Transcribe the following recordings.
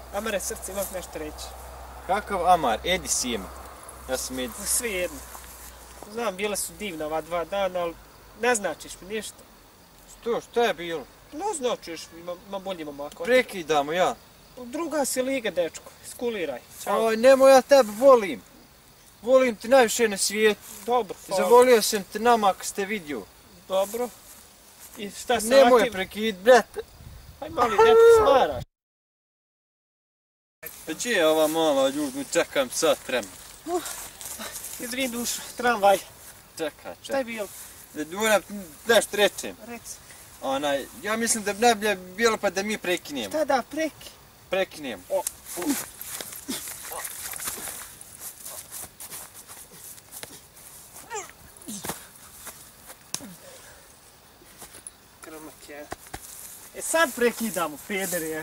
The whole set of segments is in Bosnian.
Amare, srce, imam nešto reći. Kakav Amar? Edi Sima. Ja sam Edi. Sve jedno. Znam, bile su divne ova 2 dana, ali ne značiš mi ništa. Šta je bilo? Ne značiš mi, ima bolji momak. Prekidamo, ja. Druga si liga, dečko. Skuliraj. Ćao. Nemoj, ja tebe volim. Volim te najviše na svijetu. Dobro, hvala. Zavolio sam te nama ako ste vidio. Dobro. I šta sa Nemoj Akim? prekid, brate. Aj mali, dečko, smaraš. Gdje je ova mala ljudi, čekam sat vremena. Izvin dušu, tramvaj. Čekaj. Šta je bilo? Moram nešto rečem. Reci. Ja mislim da bi najbolje bilo pa da mi prekinemo. Šta da, preki? Prekinemo. Kromak je. Sad prekidamo, peder je.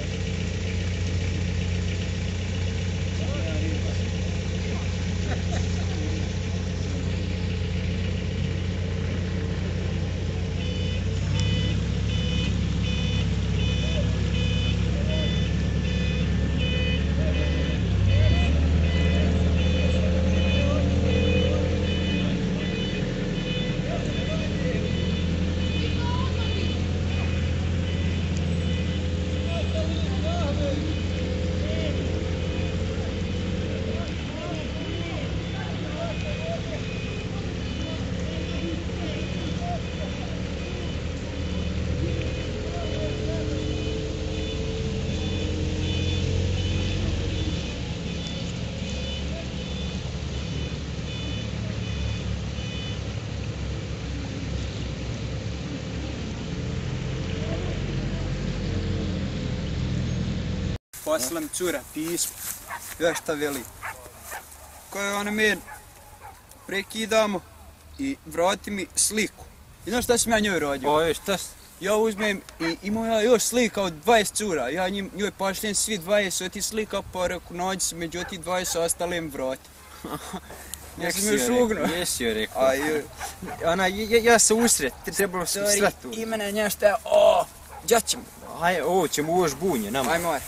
Poslala mi cura pismo. Ja šta veli. Koje ona mi prekidamo i vrati mi sliku. I znaš šta sam ja njoj rodio? Šta si? Ja uzmem i imam ja još slika od 20 cura. Ja njoj pošljem svi 20 od tih slika, pa reku nađi se među tih 20 ostale im vrati. Ja sam još ugnuo. Jesi joj rekao. Ja se usret, trebalo sam sve tu. Imena nešto je, gdje ćemo? Aj, ovo ćemo u još bunje, nama. Aj moj.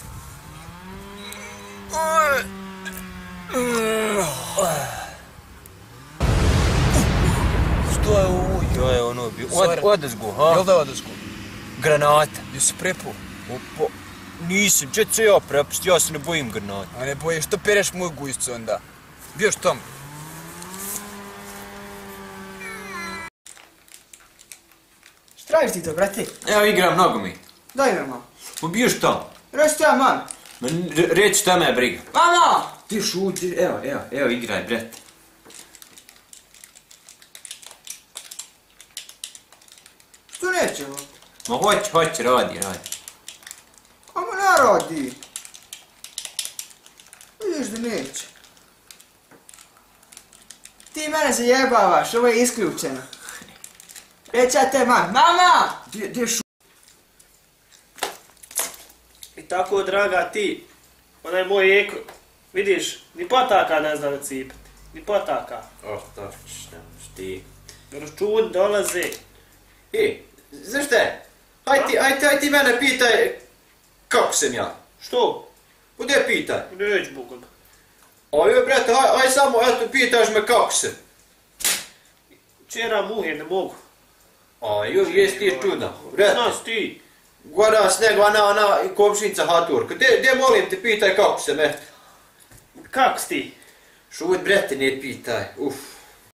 Što je ovo? Jo je ono bio. Odezgu, ha? Jel da odezgu? Granata. Jesi prepuo? Opa, nisam, če se ja prepust, ja se ne bojim granata. A ne bojiš, što pereš moju gujscu onda? Bioš tamo. Šta radiš ti to, brate? Evo igram nogomet. Daj me malo. Ma bio što? Reci ja, man. Reći šta me je briga. Mama! Ti šuti, evo igraj, brate. Što neće ovo? Ma hoć, radi. Kamo ne radi? Vidiš da neće. Ti mene zajebavaš, ovo je isključeno. Reći ja te, man. Mama! Gdje šuti? I tako, draga, ti, onaj moj eko, vidiš, ni potaka ne zna da cipati. Ni potaka. Točno, ti. Račun dolaze. Znaš šta je? Aj ti mene pitaj kako sam ja. Što? Gdje pitaj? Neć, Bogom. Aj, brate, aj samo, eto, pitaš me kako sam. Čera muhe, ne mogu. Jes ti čudan, brate. Znaš ti. Gora sneg, ona komšinica Haturka. Gdje molim te pitaj kako sam, eto. Kak si ti? Šut, brate, ne pitaj,